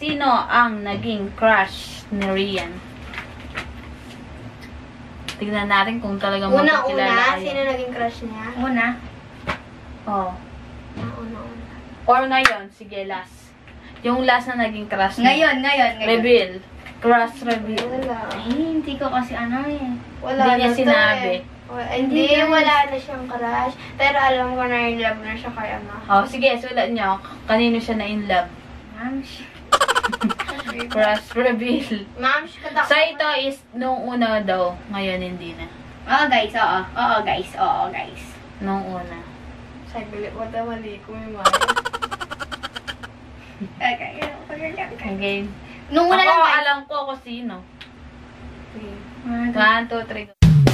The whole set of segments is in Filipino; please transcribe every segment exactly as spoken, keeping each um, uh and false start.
sino ang naging crush ni Rian? Tignan natin kung talagang magkakilala Una-una, kayo. sino naging crush niya? Una. Oh. Una-una. Or ngayon, sige, last. Yung last na naging crush niya. Ngayon, ngayon, ngayon. Reveal. Crush reveal. Wala. Ay, hindi ko kasi ano eh. Wala Hindi na niya to sinabi. eh. Wala, hindi, Hindi, guys. wala na siyang crush. Pero alam ko na in love na siya kay Ama. Oh, sige, sulat nyo. Kanino siya na in love? Ma'am, Crush reveal. Ma'am, katak. So, ito is nung una daw. Ngayon, hindi na. Oo guys, oo. Oo guys, oo guys. Nung una. Saglit, wala mali ko yung Maya. Okay, okay, okay. Okay. Nung una Ako, lang guys. alam ko kung sino. Okay. One, two, three, go.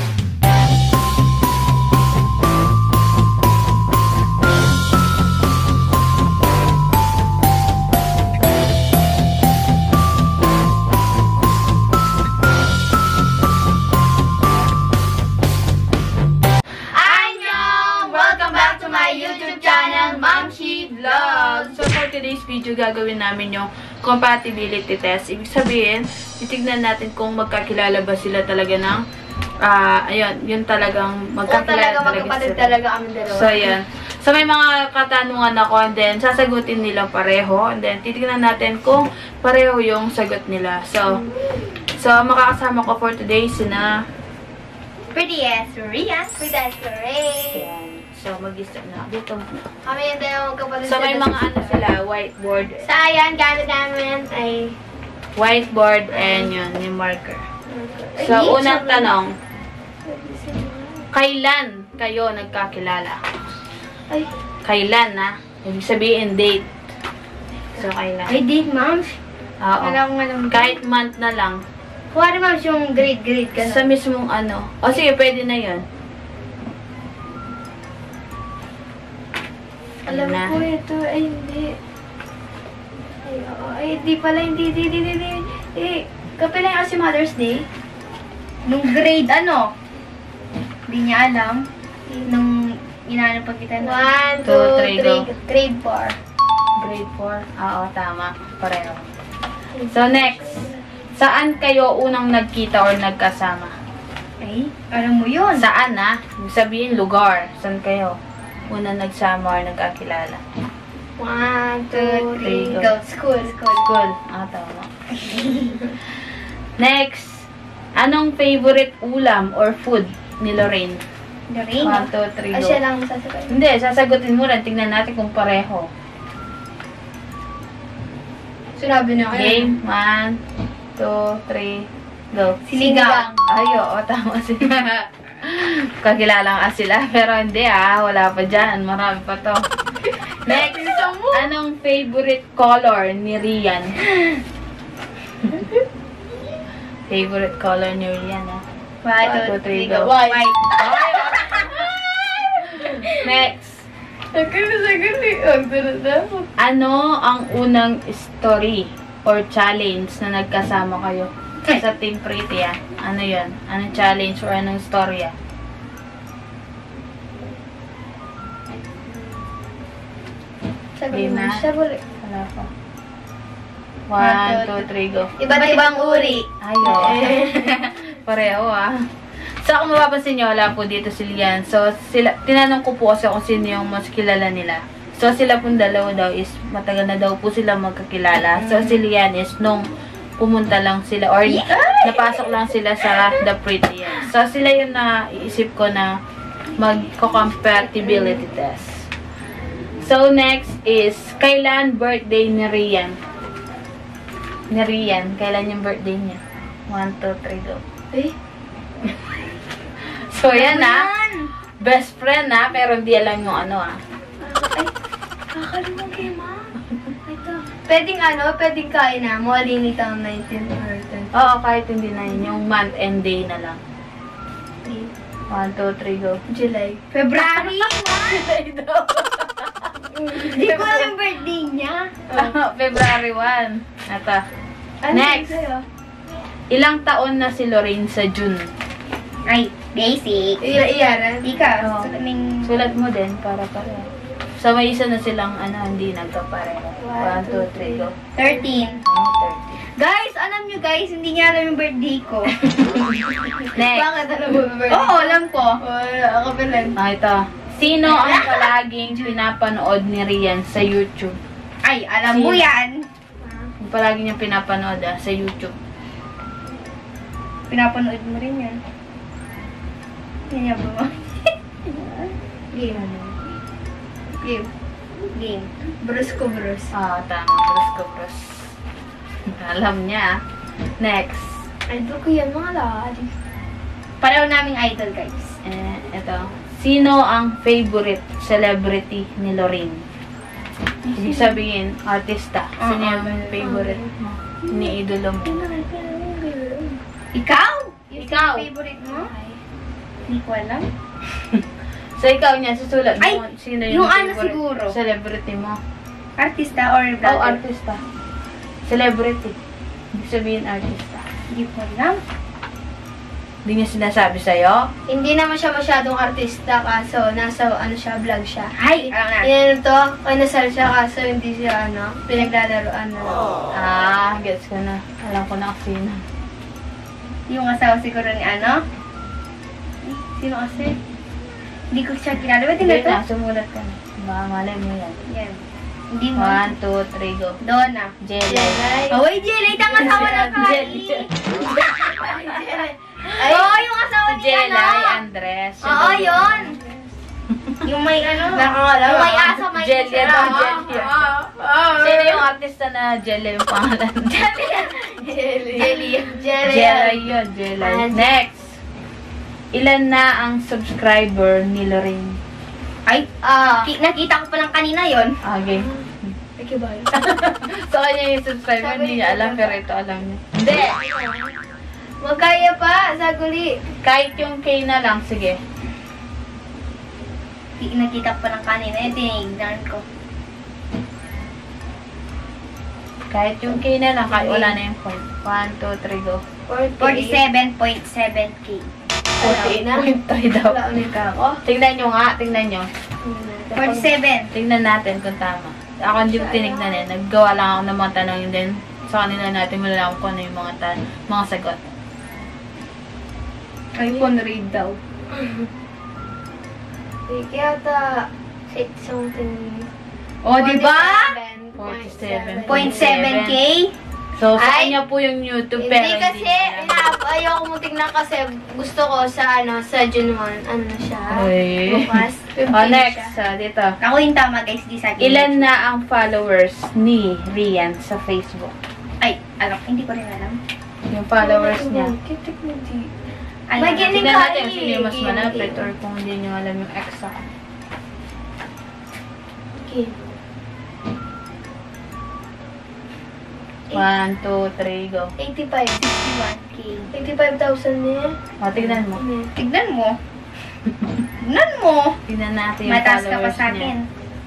Vlog. So, for today's video, gagawin namin yung compatibility test. Ibig sabihin, titignan natin kung magkakilala ba sila talaga ng, ah, uh, ayun, yun talagang magkakilala talaga, talaga magkapatid sila. talaga kami dalawa. So, ayan. So, may mga katanungan ako, and then, sasagutin nila pareho, and then, titignan natin kung pareho yung sagot nila. So, so, makakasama ko for today, sina Pretty as Rian. With us, Ray. Ayan. So, mag-start na. Dito. Kami yung dalawang magkapatid. So, may mga ano sila, whiteboard. Sa ayan, gamit namin ay... Whiteboard and yun, yung marker. Ay, So, di, unang sabi- tanong, kailan kayo nagkakilala? Ay, Kailan, na? Ibig sabihin, date. So, kailan? Ay, di, ma'am. Oo. alam ko alam. Kahit month na lang. Kuwari ma'am, yung grade-grade ka Sa mismong ano. O, sige, pwede na yun. Alam na. ko ito, ay hindi. Ay, oo, ay hindi pala, hindi, hindi, hindi, hindi, hindi. Eh, kapila yung kasi Mother's Day. Nung grade ano? Hindi niya alam. Nung inaano pa kita na. One, Two, two, three, three, go. grade four. Grade four. Oo, tama. Pareho. So, next. Saan kayo unang nagkita or nagkasama? Ay, alam mo yun. Saan, ha? Ibig sabihin, lugar. Saan kayo unang nagsama or nagkakilala? One, two, three, go. go. School, school. School. Ah, tama. Next. Anong favorite ulam or food ni Lorraine? Lorraine. One, two, three, Ay, go. siya lang masasagot. Hindi, sasagutin mo lang. Tingnan natin kung pareho. Sinabi niya kayo. Game. One, two, three, go. Sinigang. Ay, oo. Tama sila. Kakilala nga sila. Pero hindi ah. Wala pa dyan. Marami pa to. Next. Anong favorite color ni Rian? Favorite color ni Rian ah. One, two, three, go. White. White. Next. Nagkano-sagano eh. Ano ang unang story or challenge na nagkasama kayo sa Team Pretty ah? Ano yun? Anong challenge or anong storya? Sabi Game mo, na? siya buli. Wala pa. One, two, three, go. Iba't ibang uri. Ayo. Pareho ah. So, kung mapapansin nyo, wala po dito si Lian. So, sila, tinanong ko po kasi kung sino yung mas kilala nila. So, sila pong dalawa daw is, matagal na daw po sila magkakilala. So, si Lian is nung pumunta lang sila or napasok lang sila sa The Prettiest. So, sila yung naisip ko na mag-compatibility test. So, next is, kailan birthday ni Rian? Ni Rian, kailan yung birthday niya? One, two, three, go. Eh? So, yan na. Best friend na, pero hindi alam yung ano ah. Ay, kakalimutan kayo, ma. Ito. Pwedeng ano, pwedeng kain na. Mali ni taong nineteen or twenty. Oo, kahit hindi na yun. Yung month and day na lang. One, two, three, go. July. February. July daw. Hindi ko alam yung birthday niya. February one. Ito. Ano Next. sa'yo? Ilang taon na si Lorraine sa June? Ay, basic. Iya, iyaran. Di ka. Oo. Kaming... Sulat mo din para pareho. So, may isa na silang, ano, hindi nagkapareho. one, two, three, go. thirteen. Oh, thirty. Guys, alam nyo guys, hindi niya alam yung birthday ko. Next. Bakit alam mo ba? Oo, alam ko. Wala, ako pa lang. Ah, ito. Sino ang palaging pinapanood ni Rian sa YouTube? Ay, alam mo Sino? yan. Yung palagi niyang pinapanood ah, sa YouTube. Pinapanood mo rin yan. Yan yan ba? Game. Game. Game. Bruce ko, Bruce. Ah, tama. Bros ko, bros. Alam niya. Next. Idol ko yan, mga lali. Pareho naming idol, guys. Eh, ito. Sino ang favorite celebrity ni Lorraine? Ibig sabihin, artista. Sino Uh-uh. yung favorite mo? Ni idolo mo? Ikaw? Yung Ikaw. favorite mo? Hindi ko alam. So, ikaw niya, susulat mo. Ay, sino yung, yung ano favorite siguro. celebrity mo? Artista or Oh, vlogger? artista. Celebrity. Ibig sabihin, artista. Hindi ko alam. Hindi niya sinasabi sa'yo? Hindi naman siya masyadong artista, kaso nasa, ano siya, vlog siya. Ay, alam na. Yan to, kinasal siya, kaso hindi siya, ano, pinaglalaroan na lang. Ah, gets ko na. Alam ko na kung sino. Yung asawa siguro ni ano? Eh, Sino kasi? Hindi ko siya kilala. Ba't Hindi hindi to? na, sumulat ka na. Baka malay mo yan. Yan. Hindi mo. One, two, three, go. Donna. Jelly. Jelay. Oh, wait, Jelay. Tang asawa na ka. Jelly. Ay, oo, yung asawa Si ni Jelay, ano. Andres. Oo, yun. Yung may ano. Nakakala. Yung may asa, may Jelly, isa. ano, Jelly. Sino yung artista na Jelly yung pangalan? Jelly. Jelly. Jelly. Jelly yun, Jelly. Next. Ilan na ang subscriber ni Lorraine? Ay, Ah. ki- nakita ko pa lang kanina yon. Okay. Okay ba yun? So, kanya yung subscriber, hindi niya alam, pero ito alam niya. Hindi! Magkaya pa, saguli. Kahit yung K na lang, sige. Ki- Nakita ko pa lang kanina yun. Tinignan ko. Kahit yung K na lang, kahit wala na yung point. one, two, three, go. forty-seven point seven K. forty na. point three daw. Wala ulit ako. Tingnan nyo nga, tingnan nyo. forty-seven. Tingnan natin kung tama. Ako hindi ko tinignan eh. Naggawa lang ako ng mga tanong and then sa kanila natin malalaman kung ano yung mga, tan mga sagot. iPhone read daw. Eh, kaya ta, six something. O, di ba? forty-seven point seven K? So, sa Ay, kanya po yung YouTube, pero Hindi kasi, niya alam. ina- ayoko mo tingnan kasi gusto ko sa ano, sa June first, ano na siya. Uy. Bukas. Oh, next. So, dito. Ako yung tama guys, di sa akin. Ilan na ang followers ni Rian sa Facebook? Ay, alam, hindi ko rin alam. Yung followers niya. Alam May na. gini- Tingnan ka, natin sino yung mas eh. malapit or kung hindi nyo alam yung exact. Okay. One, two, three, go. eighty-five. sixty-one K. eighty-five thousand niya. O, tignan mo. Tignan mo. Tignan mo. Tignan natin yung Mataas ka pa followers sa niya. akin.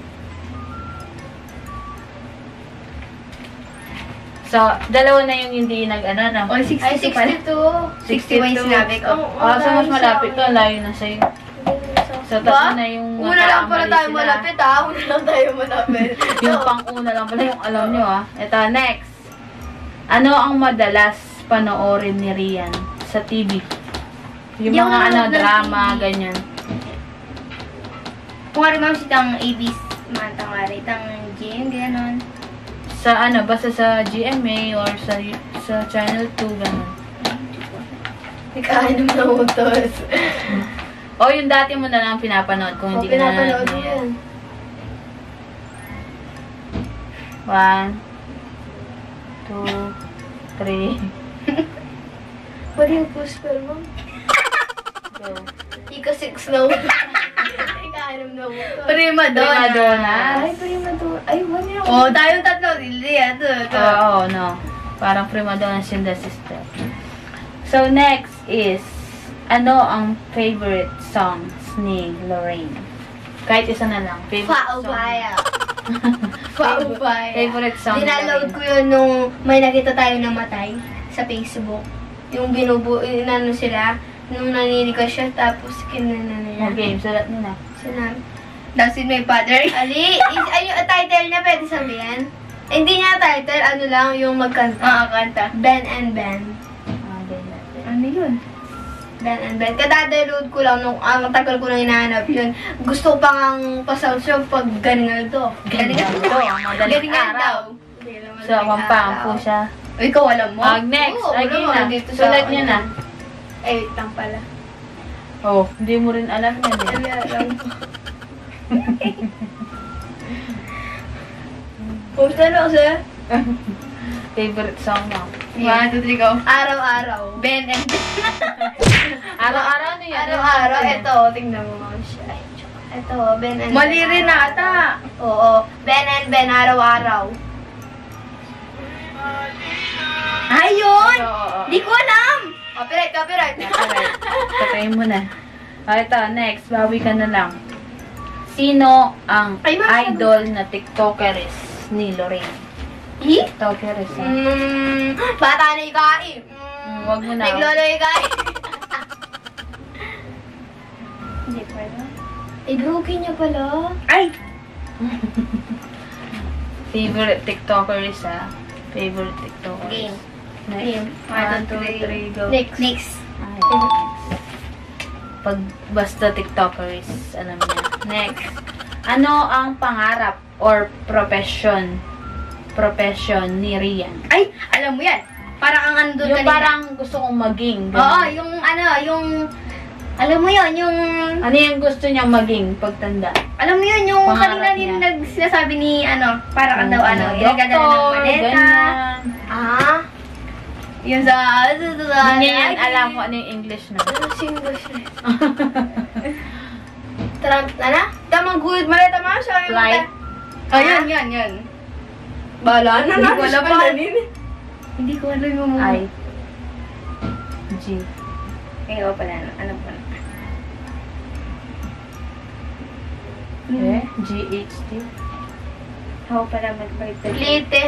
So, dalawa na yung hindi nag-ano na. O, Ay, sixty-two pala. sixty-two. sixty-one yung sinabi ko. Oo, Oh, so mas dahil malapit sa to, layo na sa'yo. So, Ba? tatlo na yung Una lang pala nagkakamali tayo sila. malapit ha. Una lang tayo malapit. Yung pang-una lang pala yung alam nyo ah. Ito, next. Ano ang madalas panoorin ni Rian sa T V? Yung Yung mga ano, nanonood ng drama, T V. ganyan. Kung nga rin ma'am si tang A B C, mantang nga rin, tang G M, gano'n. Sa ano, basta sa G M A or sa sa Channel two, ganun. Nagkainom na utos. O yung dati mo na lang pinapanood kung O, hindi ka na pinapanood mo ano yan. One, two, three, What do you push for, ma'am? go. Ika six na utos. Nagkainom na utos. Prima Prima donna. Ay, prima doon. Ay, wala na ako. Oh, tayong tatlo. Hindi, ito. Oo, no. Parang prima donna in the sister. So, next is, ano ang favorite songs ni Lorraine? Kahit isa na lang. Favorite song. Paubaya. Paubaya. Favorite song ni Dinaload Lorraine. ko yun nung may nakita tayo namatay sa Facebook. Yung binubu, inano sila, nung naninigas siya, tapos kinana niya. Okay, sulat mo na. Sinabi, That's in my father. Ali, is, ay, yung title niya pwede sabihin? Eh, hindi niya title, ano lang, yung magkanta. Ah, kanta. Ben and Ben. Ah, ganyan. Ano yun? Ben and Ben. Kada-download ko lang, nung ang tagal ko nang hinahanap yun. Gusto ko pa ngang pasound siya pag ganingal to. Ganingal to, ang madaling Ganingal araw. daw. So, pampang po siya. O, ikaw alam mo? Ah, next. Oo, Ay, wala game na. mo, dito sa- Sulat niya na. Eh, wait lang pala. Oh, hindi mo rin alam yan eh. Ano alam ko? Pusta na kasi. Favorite song mo. One, two, three, go. Araw-araw. Ben and Ben. Araw-araw na yun. Araw-araw. Ito, tingnan mo nga siya. Ay, tsaka. Ito, Ben and Mali Ben. rin na ata. Oo. Ben and Ben, araw-araw. Ayun! Oo. Di ko alam! Copyright, copyright. Alright. Patayin mo na. Ah, ito, next. Bawi ka na lang. Sino ang Ay, ma'am. idol na tiktokeris ni Lorraine? Hi? Tiktokeris, ha? Mm, bata na ikain. Mm, wag mo na. Naglolo ikain. Hindi ko alam. Eh, broken niya pala. Ay! Favorite tiktokeris, ha? Favorite tiktokeris. Game. Next. Game. One, two, three, go. Next. Next. Ay, next. Pag basta tiktokeris, alam niya. Next. Ano ang pangarap or profession profession ni Rian? Ay! Alam mo yan. Parang ang andun Yung kanina. parang gusto kong maging. ganun. Oo, yung ano, yung... Alam mo yun, yung... Ano yung gusto niyang maging pagtanda? Alam mo yun, yung Pangarap kanina din niya. nagsasabi ni, ano, parang Yung daw, ano, ano, yung nagdadala ng doktor, maleta. ganyan. Ah? Yung sa... Hindi niya yan alam ko ano yung English na. Ano single siya? Trump, ano? Tamang good, malita mo siya. yung Flight. mata- Oh, yun, yun, yun. Bala na Hindi na. ko alam pa. pa. Hindi ko alam yung... I. G. Eh, oo pala, ano, alam ko na. Eh? G H T. Oo pala, mag-bite. Lite.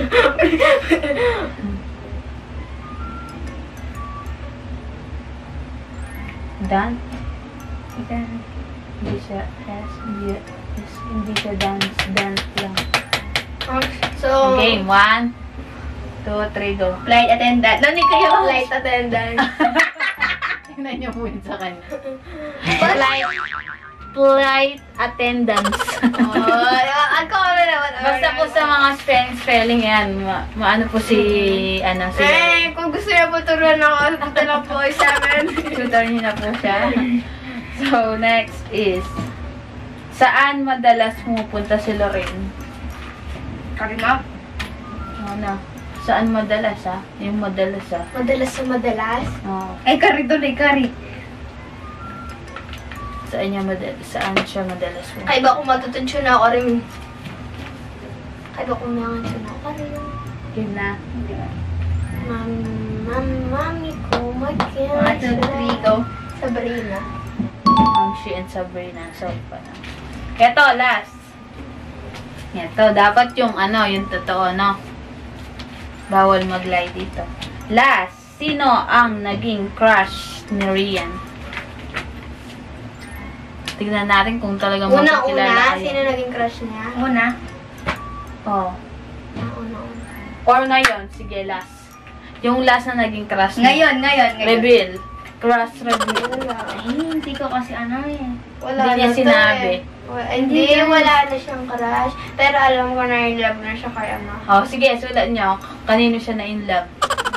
Dan. Dan. Hindi siya S. Hindi, S, hindi siya dance. Dance lang. So, Game. One, two, three, go. Flight attendant. Nani kayo? flight attendant. Tingnan niyo po yun sa kanya. Flight. Flight attendance. Oh, ako ano naman. Basta po sa mga spelling spelling yan. Ma maano po si ano si Eh, kung gusto niya po turuan ako, punta lang po ay sa amin. tutor niyo na po siya. So next is saan madalas pumupunta si Lorraine? Karima? Ano? Saan madalas ha? Yung madalas ha? Madalas sa madalas. Oh. Ay, kari doon, ay kari. Saan niya madalas? Saan siya madalas pumupunta? Ay, ba kung matutensyon na ako rin. Ay, ba kung nakatensyon ako rin. Game na. Mam, mam, mami ko, mag-kaya. One, two, three, go. Sabrina. Um, she and Sabrina. So, pa na. Ito, last. Ito, dapat yung ano, yung totoo, no? Bawal mag-lie dito. Last, sino ang naging crush ni Rian? Tignan natin kung talagang Una-una, magkakilala sino kayo. naging crush niya? Una. Oh. Una-una. Or ngayon, sige, last. Yung last na naging crush niya. Ngayon, ngayon, ngayon. Reveal. Crush reveal. Wala. Ay, hindi ko kasi ano eh. Wala Hindi niya na to sinabi. eh. Wala, hindi, wala na siyang crush. Pero alam ko na in love na siya kay ama. Oh, sige, sulat nyo. Kanino siya na in love?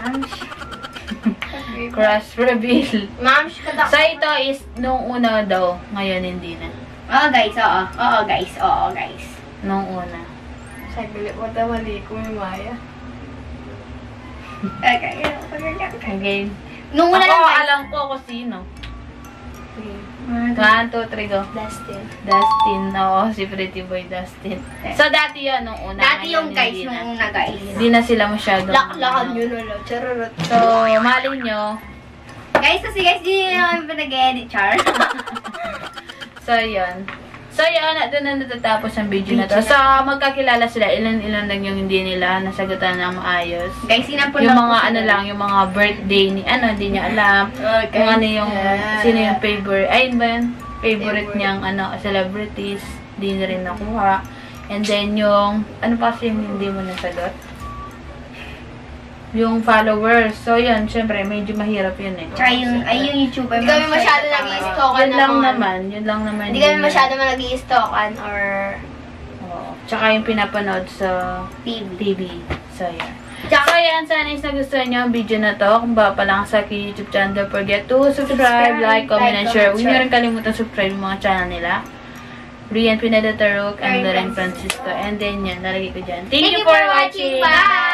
Crush reveal. Ma'am, kadak. So, ito is nung una daw. Ngayon, hindi na. Oo, guys, oo. Oo, guys, oo, guys. Nung una. Saglit mo ta mali ko yung Maya. Okay, okay. Okay. Nung una Ako, lang, guys. alam ko kung sino. Okay. One, two, three, go. Dustin. Dustin. Oo, si Pretty Boy Dustin. So, dati yun, nung una. Dati yung Ngayon, guys, hindi nung na. una, guys. Hindi na sila masyado. Laklakan yun ulo. Chararot. So, malin nyo. Guys, kasi guys, di nyo namin pinag-edit, char. So, yun. So, yun, doon na natatapos ang video na to. Video So, magkakilala sila. Ilan-ilan lang yung hindi nila nasagutan ng maayos. Guys, sinampun Yung lang mga po ano sila. lang, yung mga birthday ni, ano, hindi niya alam. Okay. Kung ano yung, Yeah. sino yung favorite, ay ba yun? Favorite Favorite. niyang, ano, celebrities. Hindi na rin nakuha. And then, yung, ano pa kasi yung hindi mo nasagot? Yung followers. So, yun, syempre, medyo mahirap yun eh. Tsaka yung, ay yung YouTuber. Hindi kami masyado nag-i-stalkan Yun lang naman. Yun lang naman. Hindi kami yun. masyado nag-i-stalkan or Oo. Tsaka yung pinapanood sa T V. T V. So, yan. Tsaka- So, yan. Sana is nagustuhan nyo ang video na to. Kung ba pa lang sa aking YouTube channel, don't forget to subscribe, Subscribe, like, comment, like, and share. comment, Huwag nyo share. rin kalimutan subscribe yung mga channel nila. Rian Pineda Tarok and Rian Lorraine Francisco. Francisco. And then yan, nalagay ko dyan. Thank Thank, you you for for watching. watching. Bye!